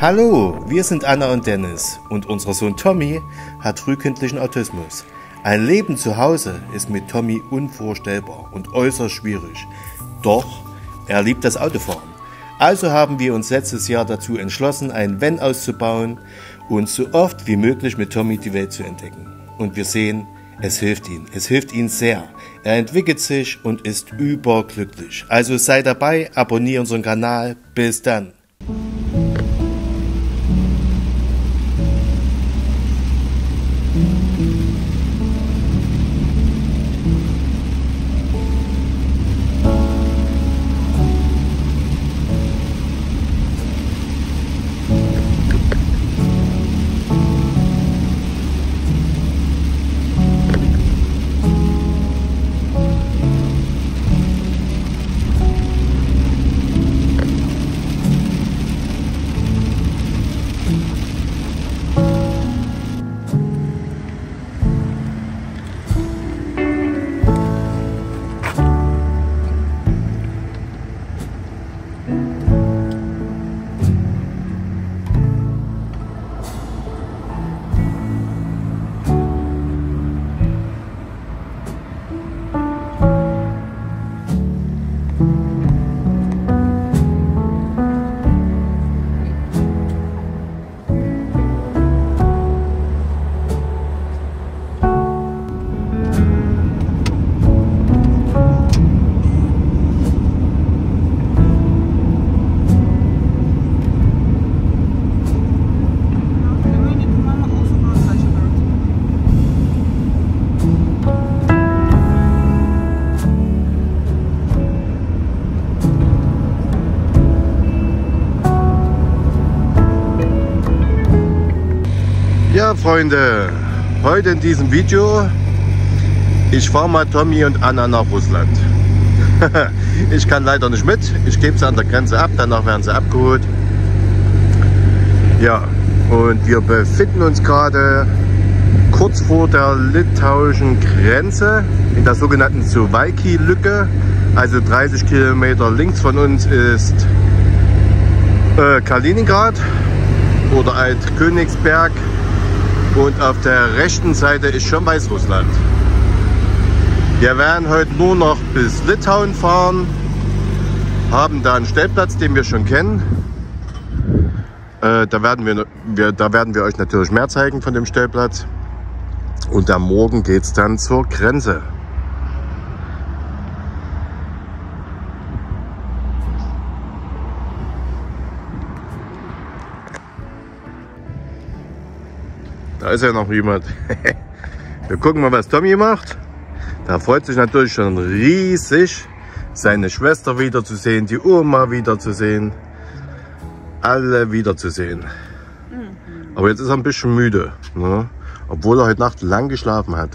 Hallo, wir sind Anna und Dennis und unser Sohn Tommy hat frühkindlichen Autismus. Ein Leben zu Hause ist mit Tommy unvorstellbar und äußerst schwierig. Doch er liebt das Autofahren. Also haben wir uns letztes Jahr dazu entschlossen, ein Van auszubauen und so oft wie möglich mit Tommy die Welt zu entdecken. Und wir sehen, es hilft ihm sehr. Er entwickelt sich und ist überglücklich. Also sei dabei, abonniere unseren Kanal. Bis dann. Ja, Freunde, heute in diesem Video, ich fahre mal Tommy und Anna nach Russland. Ich kann leider nicht mit, ich gebe sie an der Grenze ab, danach werden sie abgeholt. Ja, und wir befinden uns gerade kurz vor der litauischen Grenze in der sogenannten Suwałki-Lücke. Also 30 Kilometer links von uns ist Kaliningrad oder Alt-Königsberg. Und auf der rechten Seite ist schon Weißrussland. Wir werden heute nur noch bis Litauen fahren, haben da einen Stellplatz, den wir schon kennen. Da werden wir euch natürlich mehr zeigen von dem Stellplatz. Und am Morgen geht es dann zur Grenze. Da ist ja noch jemand. Wir gucken mal, was Tommy macht. Da freut sich natürlich schon riesig, seine Schwester wiederzusehen, die Oma wiederzusehen, alle wiederzusehen. Aber jetzt ist er ein bisschen müde, ne? Obwohl er heute Nacht lang geschlafen hat.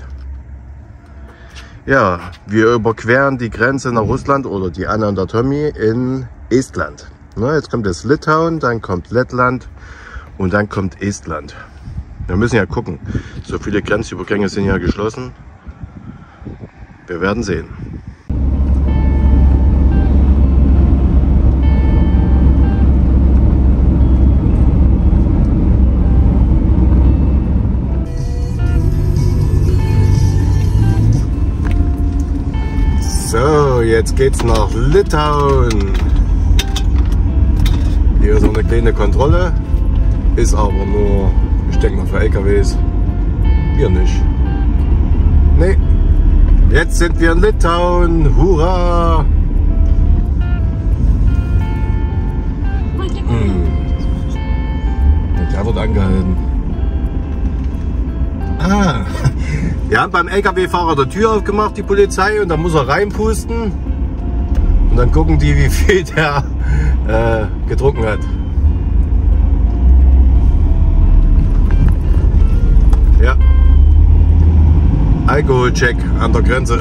Ja, wir überqueren die Grenze nach Russland oder die Anna und der Tommy in Estland. Ne? Jetzt kommt das Litauen, dann kommt Lettland und dann kommt Estland. Wir müssen ja gucken. So viele Grenzübergänge sind ja geschlossen. Wir werden sehen. So, jetzt geht's nach Litauen. Hier ist so eine kleine Kontrolle. Ist aber nur, ich denke mal, für LKWs. Wir nicht. Nee. Jetzt sind wir in Litauen. Hurra! Und der wird angehalten. Ah, wir haben beim LKW-Fahrer die Tür aufgemacht, die Polizei, und dann muss er reinpusten. Und dann gucken die, wie viel der getrunken hat. Ja. Alkoholcheck an der Grenze.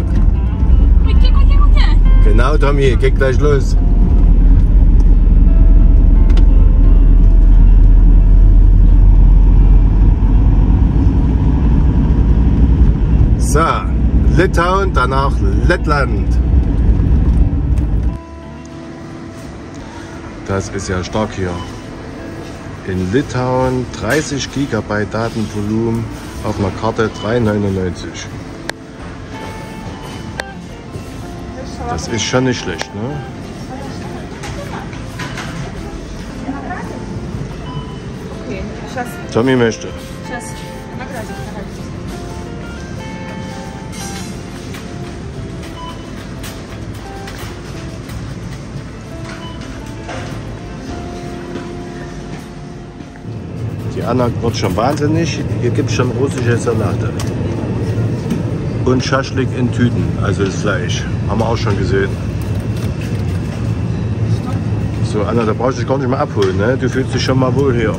Genau, Tommy, geht gleich los. So, Litauen, danach Lettland. Das ist ja stark hier. In Litauen 30 GB Datenvolumen auf einer Karte 3,99. Das ist schon nicht schlecht, ne? Okay, сейчас. Tommy möchte. Сейчас. Die Anna wird schon wahnsinnig. Hier gibt es schon russische Salate. Und Schaschlik in Tüten, also das Fleisch. Haben wir auch schon gesehen. So, Anna, da brauchst du dich gar nicht mehr abholen, ne? Du fühlst dich schon mal wohl hier.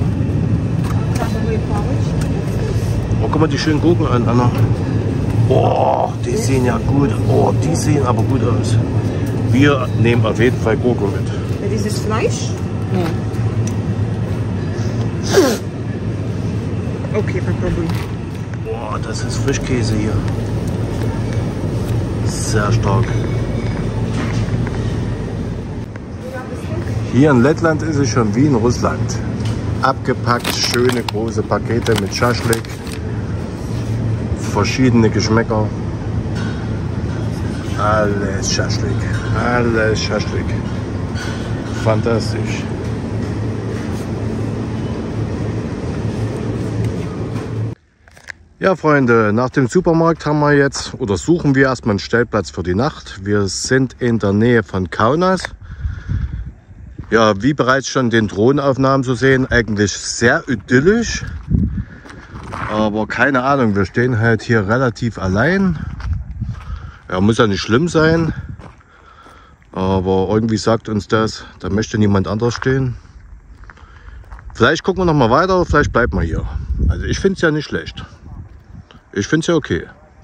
Oh, guck mal die schönen Gurken an, Anna. Oh, die sehen ja gut. Oh, die sehen aber gut aus. Wir nehmen auf jeden Fall Gurken mit. Dieses Fleisch? Ja. Okay, попробуй. Boah, das ist Frischkäse hier. Sehr stark. Hier in Lettland ist es schon wie in Russland. Abgepackt, schöne große Pakete mit Schaschlik. Verschiedene Geschmäcker. Alles Schaschlik. Alles Schaschlik. Fantastisch. Ja, Freunde, nach dem Supermarkt haben wir jetzt, oder suchen wir erstmal einen Stellplatz für die Nacht. Wir sind in der Nähe von Kaunas. Ja, wie bereits schon den Drohnenaufnahmen zu sehen, eigentlich sehr idyllisch. Aber keine Ahnung, wir stehen halt hier relativ allein. Ja, muss ja nicht schlimm sein. Aber irgendwie sagt uns das, da möchte niemand anders stehen. Vielleicht gucken wir noch mal weiter, vielleicht bleiben wir hier. Also ich finde es ja nicht schlecht. Ich finde es ja okay.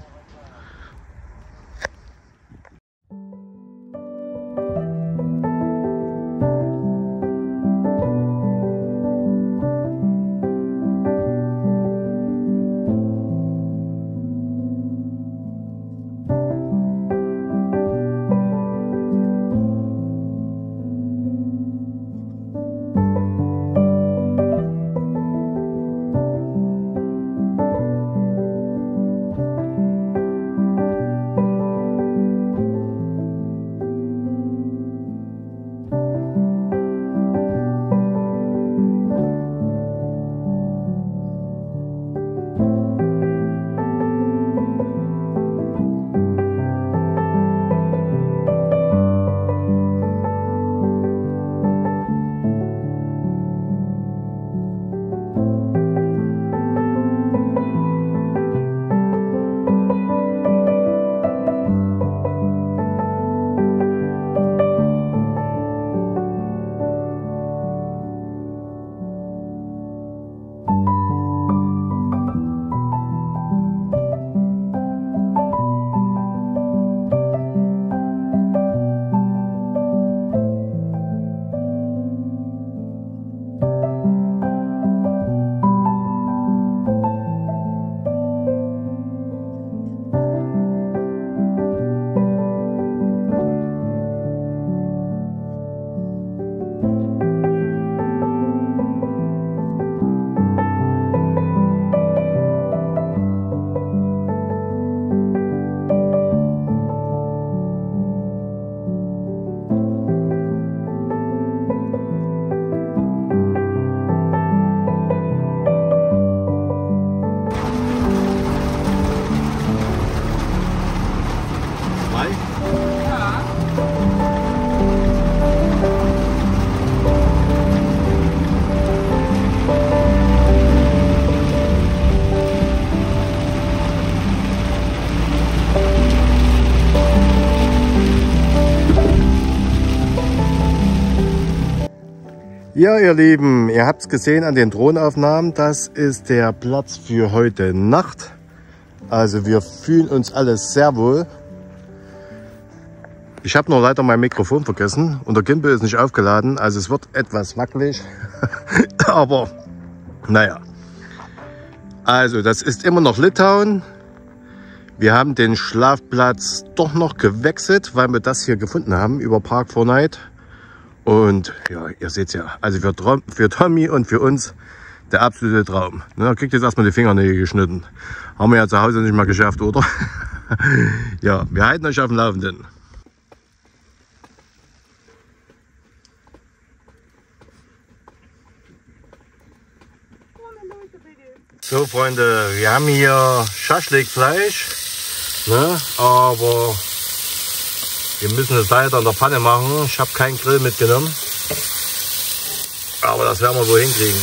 Ja, ihr Lieben, ihr habt es gesehen an den Drohnenaufnahmen, das ist der Platz für heute Nacht. Also wir fühlen uns alles sehr wohl. Ich habe nur leider mein Mikrofon vergessen und der Gimbal ist nicht aufgeladen, also es wird etwas wackelig. Aber naja, also das ist immer noch Litauen. Wir haben den Schlafplatz doch noch gewechselt, weil wir das hier gefunden haben über Park4Night. Und ja, ihr seht ja, also für Tommy und für uns der absolute Traum. Er kriegt jetzt erstmal die Fingernägel geschnitten. Haben wir ja zu Hause nicht mal geschafft, oder? Ja, wir halten euch auf dem Laufenden. So Freunde, wir haben hier Schaschlikfleisch, ne? Aber wir müssen es leider in der Pfanne machen. Ich habe keinen Grill mitgenommen, aber das werden wir wohl hinkriegen,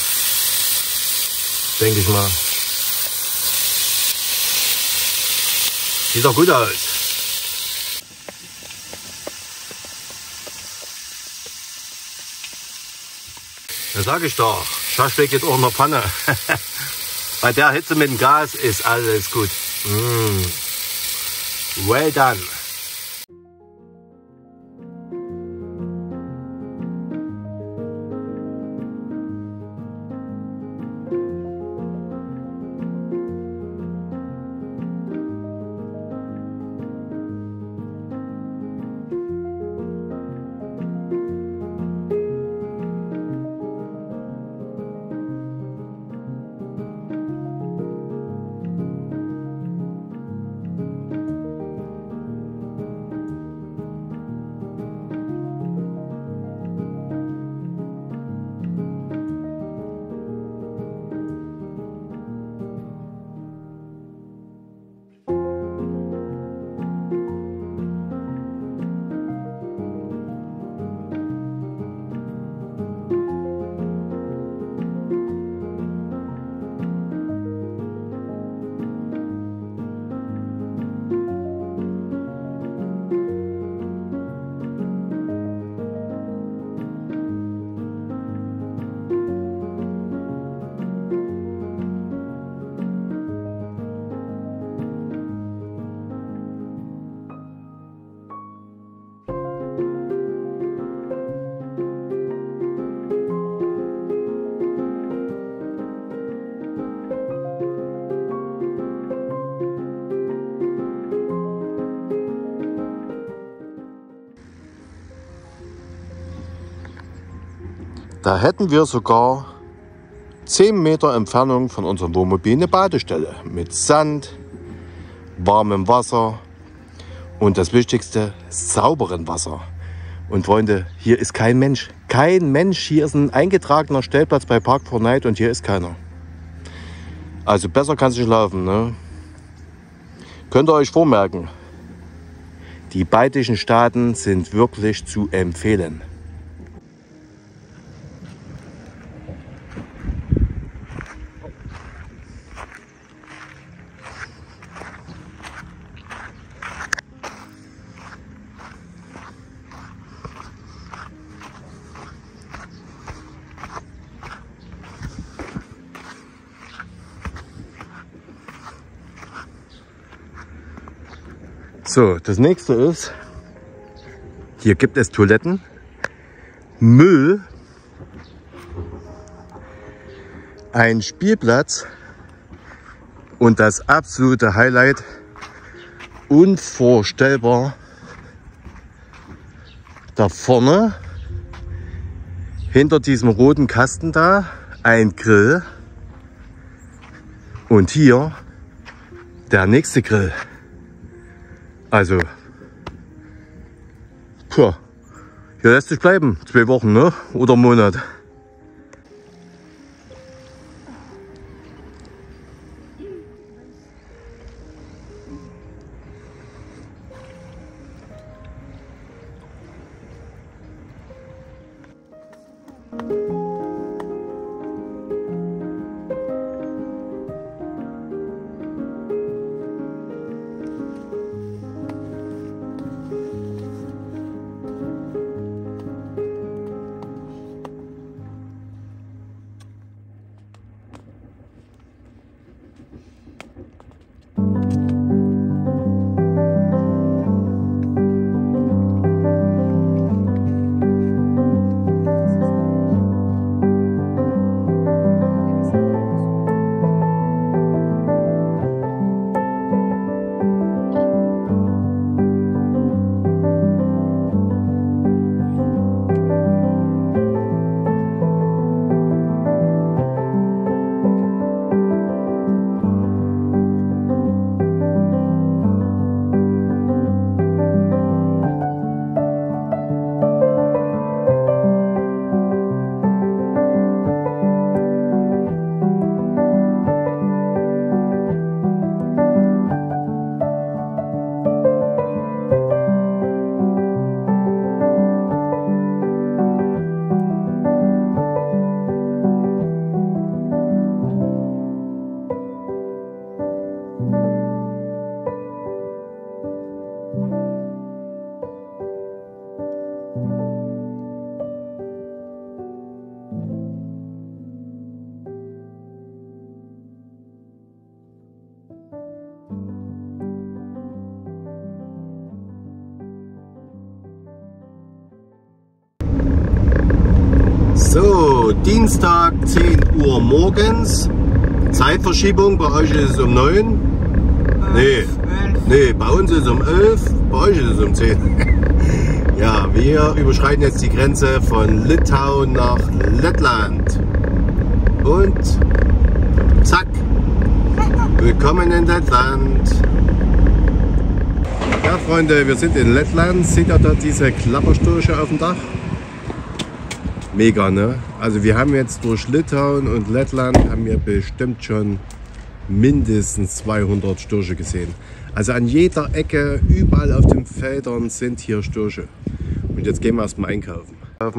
denke ich mal. Sieht doch gut aus. Das sage ich doch, Schaschlik geht auch in der Pfanne. Bei der Hitze mit dem Gas ist alles gut. Well done. Da hätten wir sogar 10 Meter Entfernung von unserem Wohnmobil eine Badestelle mit Sand, warmem Wasser und das Wichtigste, sauberen Wasser. Und Freunde, hier ist kein Mensch. Kein Mensch. Hier ist ein eingetragener Stellplatz bei Park4Night und hier ist keiner. Also besser kann es nicht laufen, ne? Könnt ihr euch vormerken, die baltischen Staaten sind wirklich zu empfehlen. So, das nächste ist, hier gibt es Toiletten, Müll, ein Spielplatz und das absolute Highlight, unvorstellbar, da vorne, hinter diesem roten Kasten da, ein Grill und hier der nächste Grill. Also, hier lässt sich bleiben, 2 Wochen, ne? Oder einen Monat. Dienstag 10 Uhr morgens. Zeitverschiebung, bei euch ist es um 9. Nee, bei uns ist es um 11, bei euch ist es um 10. Ja, wir überschreiten jetzt die Grenze von Litauen nach Lettland. Und zack, willkommen in Lettland. Ja, Freunde, wir sind in Lettland. Seht ihr da diese Klapperstörche auf dem Dach? Mega, ne? Also wir haben jetzt durch Litauen und Lettland haben wir bestimmt schon mindestens 200 Störche gesehen. Also an jeder Ecke, überall auf den Feldern sind hier Störche. Und jetzt gehen wir erstmal einkaufen.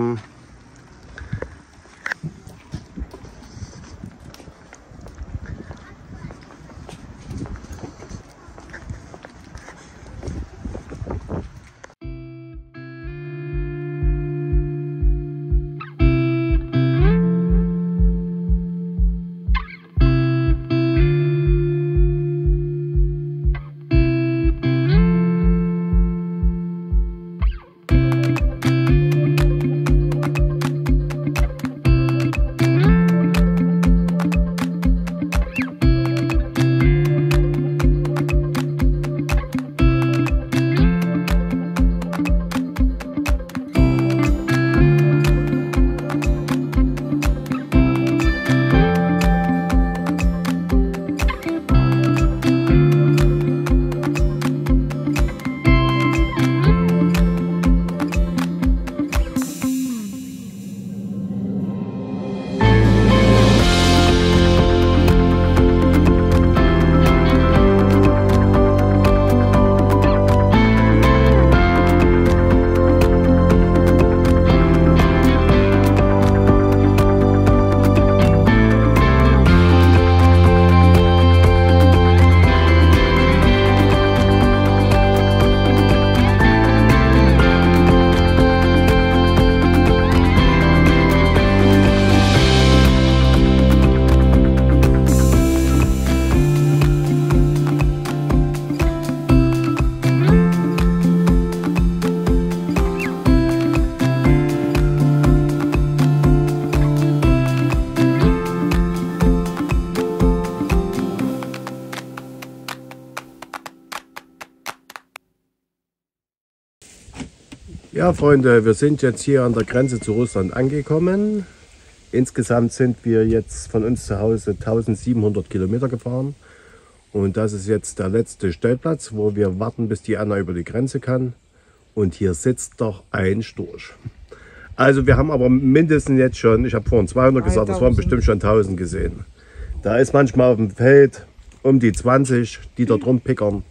Ja, Freunde, wir sind jetzt hier an der Grenze zu Russland angekommen. Insgesamt sind wir jetzt von uns zu Hause 1700 Kilometer gefahren. Und das ist jetzt der letzte Stellplatz, wo wir warten, bis die Anna über die Grenze kann. Und hier sitzt doch ein Storch. Also wir haben aber mindestens jetzt schon, ich habe vorhin 200 gesagt, das waren bestimmt schon 1000 gesehen. Da ist manchmal auf dem Feld um die 20, die da drum pickern.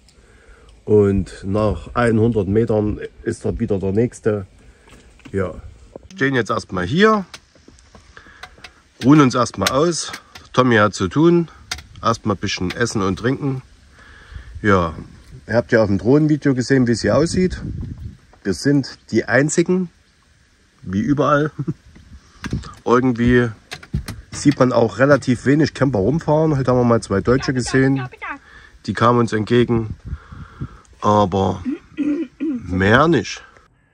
Und nach 100 Metern ist dort wieder der nächste. Ja. Wir stehen jetzt erstmal hier, ruhen uns erstmal aus. Tommy hat zu tun. Erstmal ein bisschen essen und trinken. Ja, ihr habt ja auf dem Drohnenvideo gesehen, wie es hier aussieht. Wir sind die einzigen, wie überall. Irgendwie sieht man auch relativ wenig Camper rumfahren. Heute haben wir mal 2 Deutsche gesehen. Die kamen uns entgegen. Aber mehr nicht.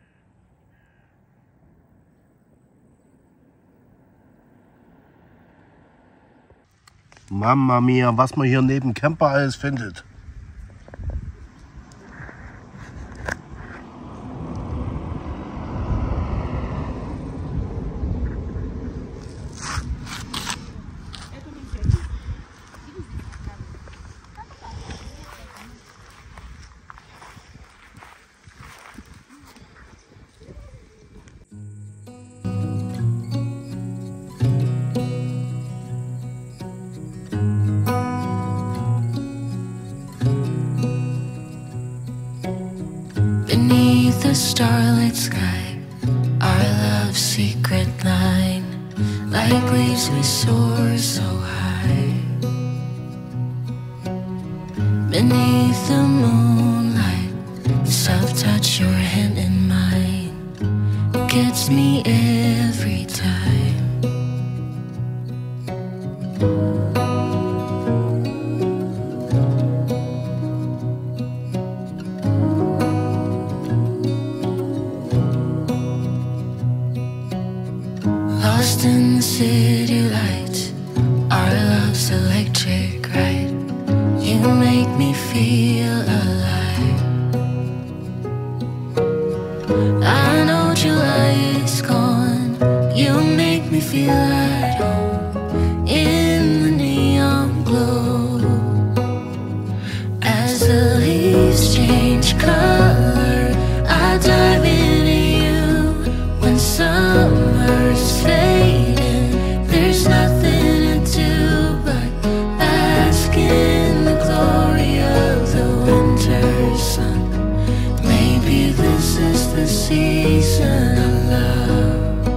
Mama mia, was man hier neben Camper alles findet. Beneath the starlit sky, our love's secret line, like leaves we soar so high. Beneath the moonlight, soft touch your hand in mine, gets me every time. lost in the city lights. Our love's electric, right? You make me feel alive. I know July is gone. You make me feel at home in the neon glow. As the leaves change color, I dive into you. When summer's fading, there's nothing to do but bask in the glory of the winter sun. Maybe this is the season of love.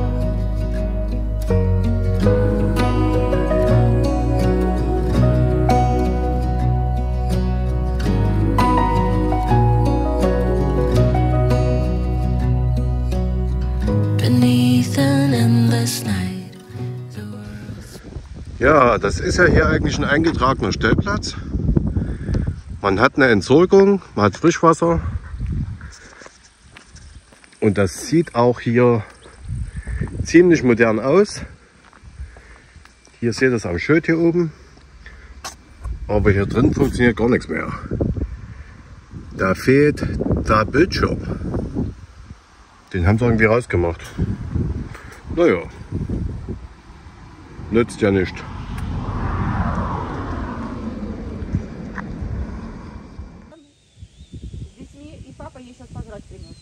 Beneath an endless night, the world. Ja, das ist ja hier eigentlich ein eingetragener Stellplatz. Man hat eine Entsorgung, man hat Frischwasser. Und das sieht auch hier ziemlich modern aus. Hier seht ihr es am Schild hier oben. Aber hier drin funktioniert gar nichts mehr. Da fehlt der Bildschirm. Den haben sie irgendwie rausgemacht. Naja, nützt ja nicht. детьми, и папа ей сейчас пожрать принес.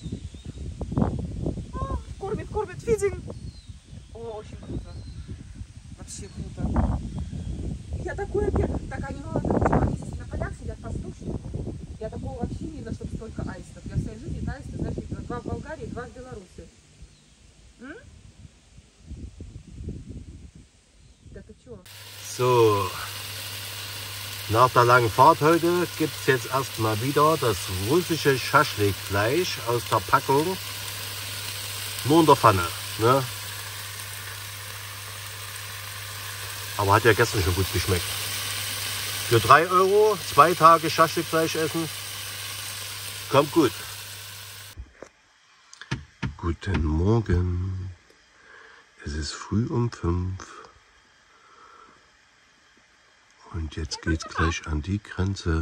Кормит, фидинг. О, очень круто. Вообще круто. Я такое первое. Так они молодые, они здесь на полях сидят пастушки. Я такого вообще не видела, чтобы столько аистов. Я в своей жизни аисты, знаешь, видела 2 в Болгарии, 2 в Беларуси. М? Да ты чё? So, nach der langen Fahrt heute gibt es jetzt erstmal wieder das russische Schaschlikfleisch aus der Packung. Nur in der Pfanne. Ne? Aber hat ja gestern schon gut geschmeckt. Für 3 Euro 2 Tage Schaschlikfleisch essen, kommt gut. Guten Morgen. Es ist früh um 5. Und jetzt geht's gleich an die Grenze.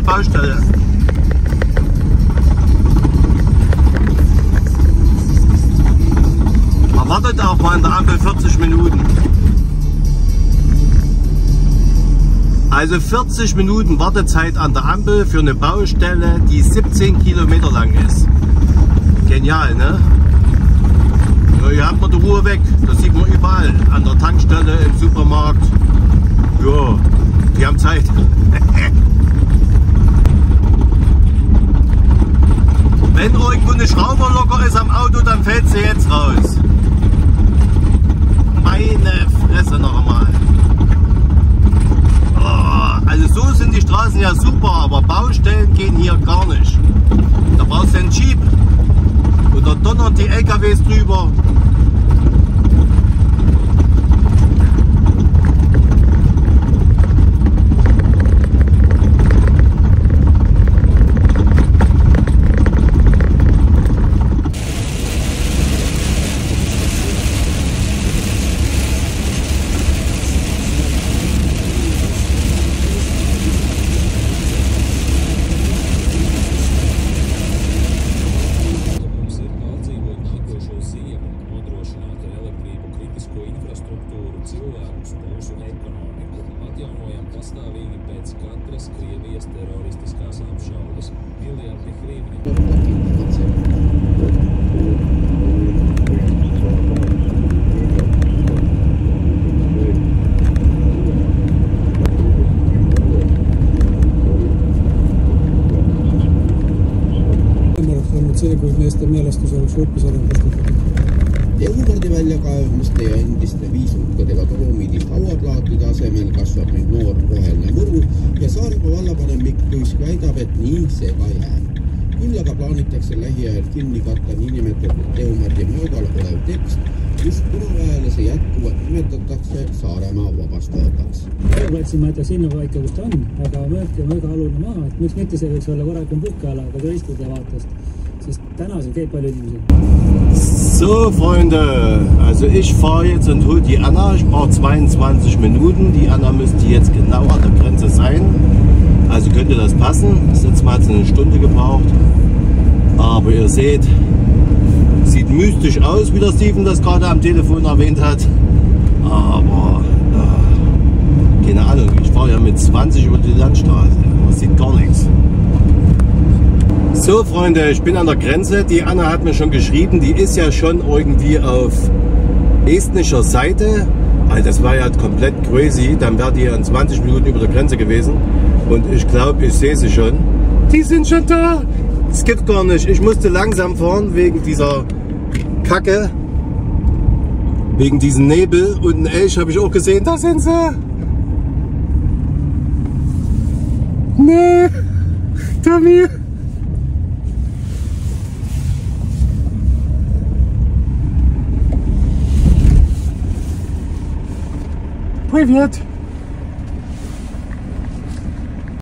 Baustelle. Man wartet auch mal an der Ampel 40 Minuten. Also 40 Minuten Wartezeit an der Ampel für eine Baustelle, die 17 Kilometer lang ist. Genial, ne? Ja, hier hat man die Ruhe weg. Das sieht man überall. An der Tankstelle, im Supermarkt. Ja, die haben Zeit. Wenn irgendwo eine Schraube locker ist am Auto, dann fällt sie jetzt raus. Meine Fresse noch einmal. Oh, also so sind die Straßen ja super, aber Baustellen gehen hier gar nicht. Da brauchst du einen Jeep und da donnern die LKWs drüber. see, kui meeste meelestus oleks hoopis arvestatud. Jõukordi väljakaevamiste ja endiste viisukadega kroomidist hauaplaatide asemel kasvab nüüd noor roheline muru ja Saaremaa vallapanem Mikk Kuisk väidab, et nii see ka jääb. Küll aga plaanitakse lähiajal kinni katta niinimetatud Teomardi möödal olev tekst, just punaväelase jätkuvalt nimetatakse Saaremaa vabastajataks. Võtsime, et sinna paika, kus ta on, aga mööga alune maha, et miks mitte see võiks olla korrakum puhkeala, aga turistide vaatest, sest tänasel käib palju inimesi. So, Freunde, also ich fahre jetzt und hole die Anna. Ich brauche 22 Minuten. Die Anna müsste jetzt genau an der Grenze sein. Also könnte das passen. Das letzte Mal hat sie eine Stunde gebraucht. Aber ihr seht, sieht mystisch aus, wie der Steven das gerade am Telefon erwähnt hat. Aber keine Ahnung, ich fahre ja mit 20 über die Landstraße. Man sieht gar nichts. So, Freunde, ich bin an der Grenze. Die Anna hat mir schon geschrieben, die ist ja schon irgendwie auf estnischer Seite. Also das war ja komplett crazy. Dann wäre die in 20 Minuten über der Grenze gewesen. Und ich glaube, ich sehe sie schon. Die sind schon da. Es gibt gar nicht. Ich musste langsam fahren wegen dieser Kacke. Wegen diesem Nebel. Und einen Elch habe ich auch gesehen. Da sind sie. Nee. Tommy. Привет!